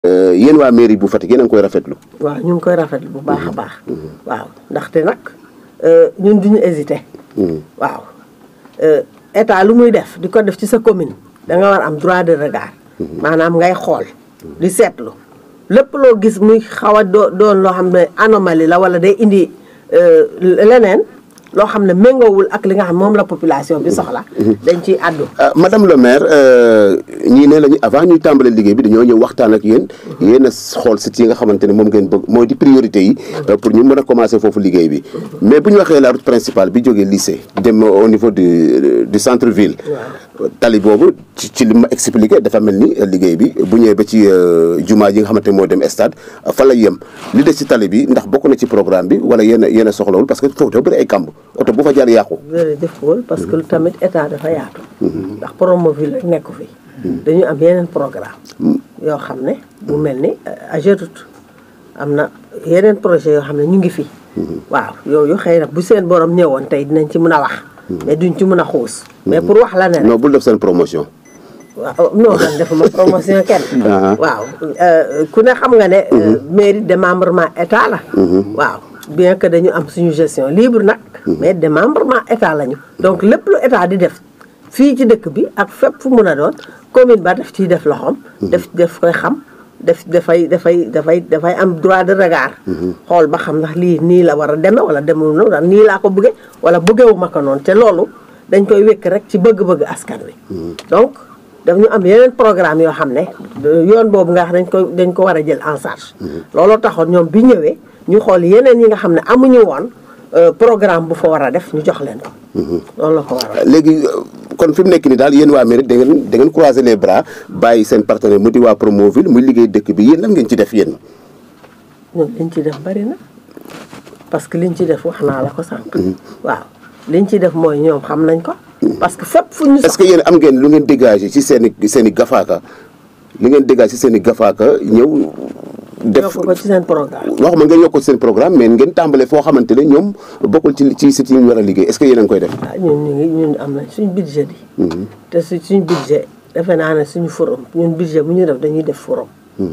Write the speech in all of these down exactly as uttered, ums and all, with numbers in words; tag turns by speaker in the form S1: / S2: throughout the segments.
S1: yéen waa mairie bu Fatick yéen a ngi koy rafetlu.
S2: waaw ñu ngi koy rafetlu bu baax a baax. waaw ndaxte nag ñun duñu hésité. waaw état lu muy def di ko def ci sa commune da nga war am droit de regard. maanaam ngay xool di seetlu lépp loo gis muy xaw a doo doon loo xam ne anomalie la wala day indi leneen loo xam ne méngoowul ak li nga xam moom la population bi soxla. dañ ciy àddu.
S1: madame le maire ñii ne lañu avant ñuy tàmbale liggéey bi dañoo ñëw waxtaan ak yéen. yéen a xool sites yi nga xamante ne moom ngeen bëgg mooy di priorité yi. pour ñu mën a commencer foofu liggéey bi. mais bu ñu waxee la route principale bi jógee lycée dem au niveau du du centre ville. tali boobu ci ci li ma expliqué dafa mel ni liggéey bi bu ñëwee ba ci jumaa ji nga xamante ne moo dem stade fa la yem li des ci tali bi ndax bokk na ci programme bi wala yéen a yéen a soxlawul parce que foofu dafa bëri ay kamb oto bu fa jaar yàqu.
S2: jërëjëf Paul parce que tamit état dafa yaatu. ndax Promoville rek nekku fi. dañu am yeneen programme yoo xam ne bu mel ni Ageroute am na yeneen projet yoo xam ne ñu ngi fi. waaw yooyu xëy na bu seen borom ñëwoon tey dinañ ci mën a wax. mais duñ ci mën a xuus. mais pour wax la ne rek
S1: non bul def seen promotion.
S2: waaw non man defuma promotion kenn. waaw ku ne xam nga ne. mairie démembrement état la. waaw bien que dañu am suñu gestion libre nag. mais démembrement état lañu. donc lépp lu état di def fii ci dëkk bi ak fépp fu mun a doon commune ba daf ciy def loxoom. def def koy xam def dafay dafay dafay dafay am droit de regard. xool ba xam ndax lii nii la war a demee wala demul noonu ndax nii laa ko bëggee wala bëggeewu ma ko noonu te loolu dañ koy wékk rek ci bëgg-bëgg askan wi. donc daf ñu am yeneen programme yoo xam ne yoon boobu nga xam dañ ko dañ ko war a jël en charge. looloo taxoon ñoom bi ñëwee ñu xool yeneen yi nga xam ne amuñu woon programme bu fa war a def ñu jox leen ko. loolu la ko waral.
S1: léegi kon fi mu nekk nii daal yéen waa mairie da ngeen da ngeen croiser les bras bàyyi seen partenaire mu di waa Promoville muy liggéey dëkk bi yéen lan ngeen ci def yéen.
S2: ñun liñ ci def bari na parce que liñ ci def wax naa la ko sànq. waaw liñ ci def mooy ñoom xam nañ ko. parce que fépp fu ñu.
S1: est-ce que yéen am ngeen lu ngeen dégagé ci seen i seen i gafaaka li ngeen dégagé ci seen i gafaaka ñëw. def
S2: yokk ko ci seen programme.
S1: waxuma ngeen yokk ko ci seen programme mais ngeen tàmbale foo xamante ne ñoom bokkul ci ci sites yi ñu war a liggéey est-ce que yéen a ngi koy def.
S2: ah ñun ñu ngi ñun am nañ suñu budget yi. te su suñu budget defe naa ne suñu forum ñun budget bu ñu def dañuy def forum.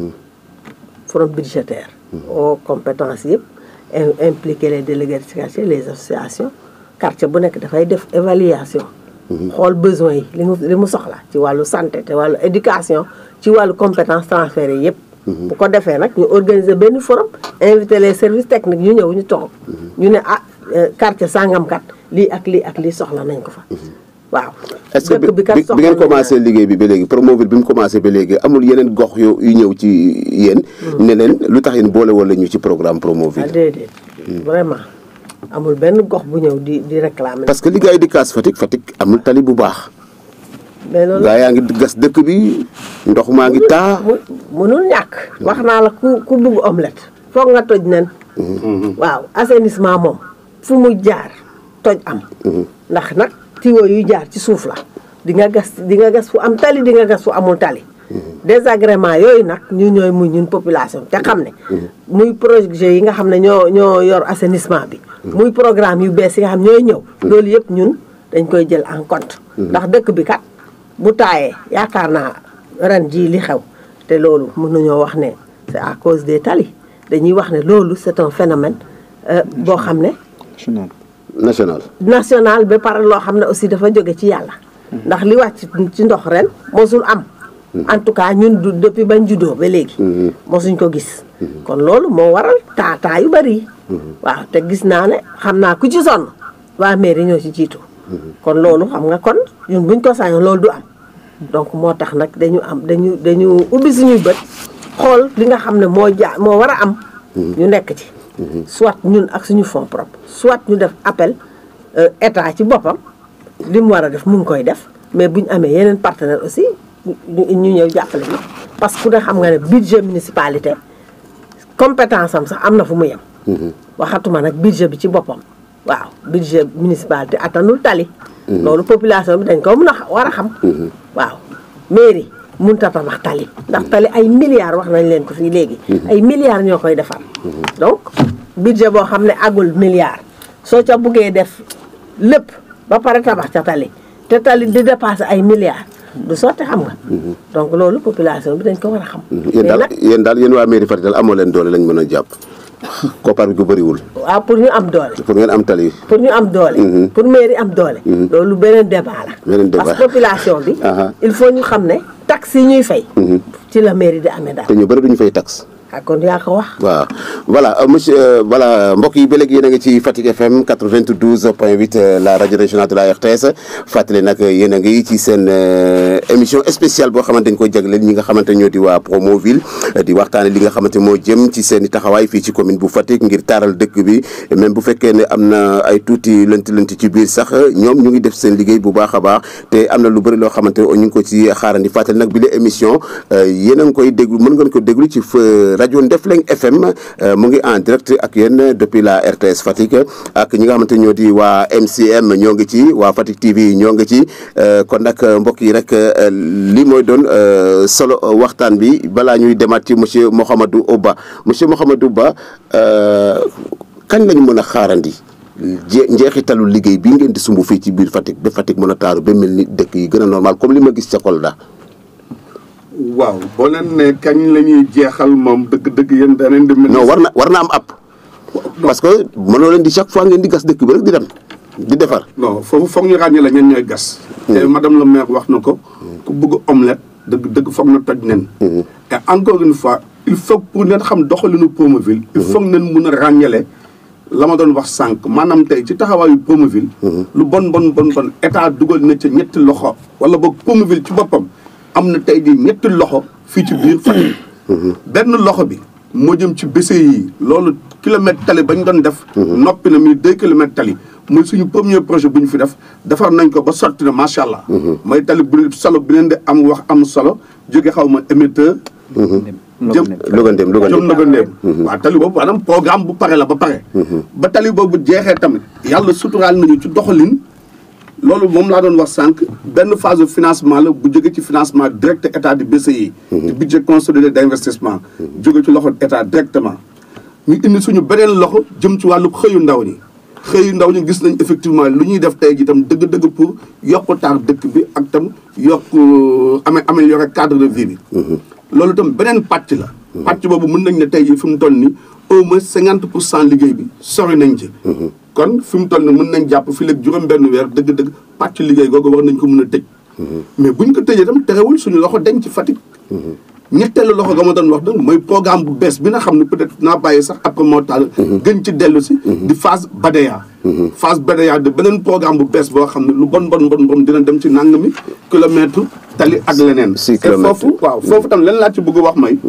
S2: forum budgétaire. aux compétences yëpp impliquer les délégués de quartier les associations quartier bu nekk dafay def évaluation. xool besoin yi li mu li mu soxla ci wàllu santé te wàllu éducation ci wàllu compétence transférées yëpp. bu ko defee nag ñu organiser benn forum inviter les services techniques ñu ñëw ñu toog. ñu ne ah quartier sàngamkat lii ak lii ak lii soxla nañ ko fa. waaw
S1: est-ce que bi bi ngeen commencé liggéey bi ba léegi Promoville bi mu commencé ba léegi amul yeneen gox yu yu ñëw ci yéen. ne leen lu tax yéen boole wala ñu ci programme Promoville.
S2: ah déedéet vraiment amul benn gox bu ñëw di di réclamer.
S1: parce que li gars yi di kaas Fatick Fatick amul tali bu baax.
S2: mais loolu
S1: gaa yaa ngi gas dëkk bi ndox maa ngi taa.
S2: mënul ñàkk. wax naa la ku ku bugg omelette foog nga toj nen. waaw assainissement moom fu mu jaar toj am. ndax nag tuyau yu jaar ci suuf la di nga gas di nga gas fu am tali di nga gas fu amul tali. désagrément yooyu nag ñu ñooy muy ñun population te xam ne. muy projet yi nga xam ne ñoo ñoo yor assainissement bi. muy programme yu bees yi nga xam ñooy ñëw. loolu yëpp ñun dañ koy jël en compte. ndax dëkk bi kat. bu taayee yaakaar naa ren jii li xew te loolu mën nañoo wax ne c'est à cause des tali dañuy wax ne loolu c'est un phénomène boo xam ne.
S1: national. national.
S2: national ba pare loo xam ne aussi dafa jóge ci yàlla. ndax li wàcc ci ndox ren mosul am. en tout cas ñun du depuis bañ juddoo ba léegi. mosuñ ko gis. kon loolu moo waral taa taa yu bari. waaw te gis naa ne xam naa ku ci sonn waa mairie ñoo ci jiitu. kon loolu xam nga kon ñun buñ ko sañoon loolu du am donc moo tax nag dañu am dañu dañu ubbi suñuy bët xool li nga xam ne moo jaa moo war a am ñu nekk ci soit ñun ak suñu fonds propre soit ñu def appel état ci boppam li mu war a def mu ngi koy def mais buñ amee yeneen partenaire aussi ñu ñëw jàppale ñu parce que ku ne xam nga ne budget municipalité compétence am sax am na fu mu yem waxatuma nag budget bi ci boppam waaw budget municipalité attanul tali. loolu population bi dañ ko mën a war a xam. waaw mairie mënut a tabax tali. ndax tali ay milliards wax nañ leen ko fii léegi. ay milliards ñoo koy defar. donc budget boo xam ne agul milliards soo ca buggee def lépp ba pare tabax ca tali te tali di dépasser ay milliards du sotti xam nga. donc loolu population bi dañ ko war a xam.
S1: yéen daal yéen daal yéen waa mairie Fatick daal amoo leen doole lañ mën a jàpp. koppar bi gu bëriwul.
S2: waaw pour ñu am doole.
S1: pour ngeen am tali.
S2: pour ñu am doole. pour mairie am doole. loolu beneen débat la.
S1: beneen débat
S2: parce que population bi. il faut ñu xam ne taxes yi ñuy fay. ci la mairie di amee dara.
S1: te ñu bëri duñu fay taxe.
S2: ah kon yaa ko wax.
S1: waaw voilà monsieur voilà mbokk yi ba léegi yéen a ngi ci Fatick F M quatre-vingt-douze point huit la rajo régionale de la R T S fàttali nag yéen a ngi ci seen émission spéciale boo xamante ni koy jagleel ñi nga xamante ñoo di waa Promoville di waxtaane li nga xamante moo jëm ci seen i taxawaay fii ci commune bu Fatick ngir taaral dëkk bi même bu fekkee ne am na ay tuuti lënt lënt ci biir sax ñoom ñu ngi def seen liggéey bu baax a baax te am na lu bëri loo xamante ne ñu ngi ko ci xaarandi fàttali nag bi la émission yéen a ngi koy déglu mën ngeen ko déglu ci rajo Ndefleng F M mu ngi en direct ak yéen depuis la R T S Fatick ak ñi nga xamante ñoo di waa M C M ñoo ngi ci waa Fatick T V ñoo ngi ci kon nag mbokk yi rek li mooy doon solo waxtaan bi balaa ñuy demaat ci monsieur Mouhamadou Ba monsieur Mouhamadou Ba kañ lañu mën a xaarandi njeexitalu liggéey bi ngeen di sumb fii ci biir Fatick ba Fatick mën a taaru ba mel ni dëkk yi gën a normal comme li ma gis ca Kolda.
S3: waaw boo leen ne kañ la ñuy jeexal moom dëgg-dëgg yéen danañ dem.
S1: non war na war na am app. parce que mënoo leen di chaque fois ngeen di gas dëkk bi rek di dem di defar.
S3: non foofu foog ñu ràññee la ñen ñooy gas. te madame la maire wax na ko. ku bëgg omelette dëgg dëgg foog na toj nen. et encore une fois il faut pour ngeen xam doxalinu Promoville. il faut ngeen mun a ràññale la ma doon wax sànq maanaam tey ci taxawaayu Promoville. lu bon bon bon bon état dugal na ca ñetti loxo wala boog Promoville ci boppam. am na tey di ñetti loxo fii ci biir Fatick. benn loxo bi moo jëm ci B C yi loolu kilomètre tali ba ñu doon def. noppi na muy deux kilomètres tali. muy suñu premier projet bu ñu fi def defar nañ ko ba sotti na macha allah. mooy tali bu solo bi leen di am wax am solo jóge xaw ma émetteur. jëm
S1: Logandem
S3: jëm Logandem. waaw tali boobu maanaam programme bu pare la ba pare. ba tali boobu jeexee tamit yàlla suturaal nañu ci doxalin. loolu moom laa doon wax sànq benn phase de financement la bu jóge ci financement direct état du B C I. di budget consolidé d' investissement. jóge ci loxo état directement. ñu indi suñu beneen loxo jëm ci wàllu xëyu ndaw ñi. xëyu ndaw ñi gis nañ effectivement lu ñuy def tey ji tam dëgg-dëgg pour yokk taar dëkk bi ak tam yokk amee améliorer cadre de vie bi. loolu tam beneen pàcc la. pàcc boobu mën nañ ne tey ji fi mu toll nii au moins cinquante pour cent liggéey bi sori nañ ci. kon fi mu toll nii mën nañ jàpp fii léegi juróom-benn weer dëgg-dëgg pàcc liggéey googu war nañ ko mën a tëj. mais buñ ko tëjee tam terewul suñu loxo denc ci Fatick. ñetteelu loxo ga ma doon wax dëgg mooy programme bu bees bi nga xam ne peut-être naa bàyyi sax après moo taal. gën ci dellu si. di phase Badeya. phase Badeya de beneen programme bu bees boo xam ne lu bon bon bon bon dina dem ci nangami kilomètre tali ak leneen.
S1: six kilomètres
S3: foofu waaw foofu tam leen laa ci bëgg wax may.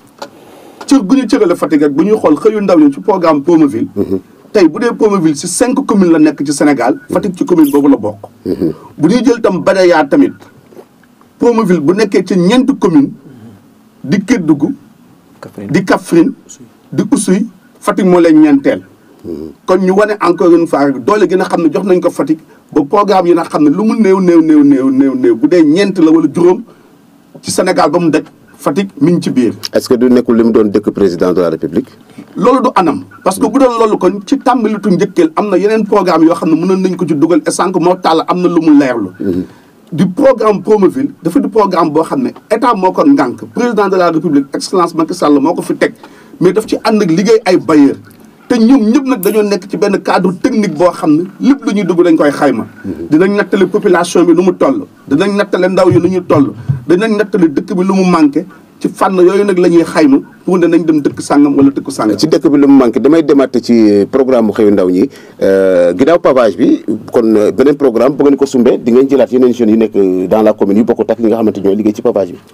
S3: cër gu ñu cërale Fatick ak bu ñuy xool xëyu ndaw ñi ci programme Promoville. tey bu dee Promoville si cinq communes la nekk ci Sénégal Fatick ci commune boobu la bokk. bu ñuy jël tam Badeya tamit Promoville bu nekkee ci ñeenti commune di Kédougou di Kaffrine di Oussouye Fatick moo leen ñeenteel. kon ñu wane encore une fois doole gi nga xam ne jox nañ ko Fatick ba programme yi nga xam ne lu mu néew néew néew néew néew néew bu dee ñeent la wala juróom ci Sénégal ba mu daj Fatick mi ngi ci biir.
S1: est-ce que du nekkul li mu doon dëkk président de la République.
S3: loolu du anam parce que bu doon loolu kon ci tàmbalitu njëkkeel am na yeneen programme yoo xam ne mënoon nañ ko ci dugal et sànq moo taal am na lu mu leerlu. du programme Promoville dafa di programme boo xam ne état moo ko ngànk président de la République excellence Macky Sall moo ko fi teg mais daf ci ànd ak liggéey ay bailleurs te ñoom ñëpp nag dañoo nekk ci benn cadre technique boo xam ne lépp lu ñuy dugg dañ koy xayma. dinañ nattale population bi nu mu toll dinañ nattale ndaw yi nu ñu toll dinañ nattale dëkk bi lu mu manqué ci fànn yooyu nag la ñuy xayma pour ne nañ dem dëkk sàngam wala dëkk sàngam.
S1: ci dëkk bi lu mu manqué damay demaat ci programme bu xëyu ndaw ñi ginnaaw pavage bi kon beneen programme bu ngeen ko sumbee di ngeen jëlaat yeneen jeunes yi nekk dans la commune yi bokkut ak li nga xamante ñooy liggéey ci pavage bi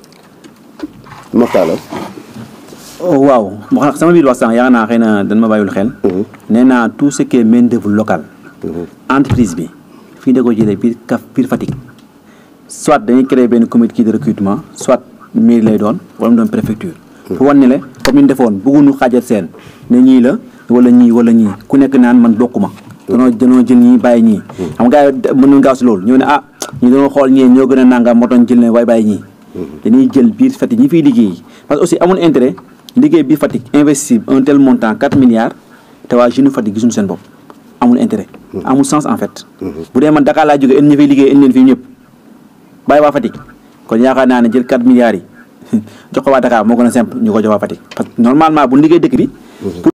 S1: Mortala.
S4: waaw moo xam sama biir wax sànq yaa naa xëy na dañ ma bàyyul xel. nee naa tout ce qui est main d'œuvre locale. entreprise bi fii da ko jëlee biir kaf biir Fatick soit dañuy créer benn comité de recrutement soit mairie lay doon wala mu doon préfecture. pour wan ne la comme ni ñu defoon bëgguñu xaajal seen ne ñii la wala ñii wala ñii ku nekk naan man bokkuma. danoo danoo jël ñii bàyyi ñii. xam nga gars yi mën nañu gaaw si loolu ñëw ne ah ñu dañoo xool ñee ñoo gën a nangam moo doon jël ne waaye bàyyi ñii. dañuy jël biir Fatick ñi fiy liggéey parce que aussi amul intérêt. liggéey bi Fatick investir un tel montant quatre milliards te waa jeune Fatick gisuñu seen bopp amul intérêt. amul sens en fait. bu dee man Dakar laa jógee indi ñu fiy liggéey indi leen fii ñëpp bàyyi waa Fatick kon yaakaar naa ne jël quatre milliards yi jox ko waa Dakar moo gën a simple ñu ko jox waa Fatick parce que normalement bu liggéey dëkk bi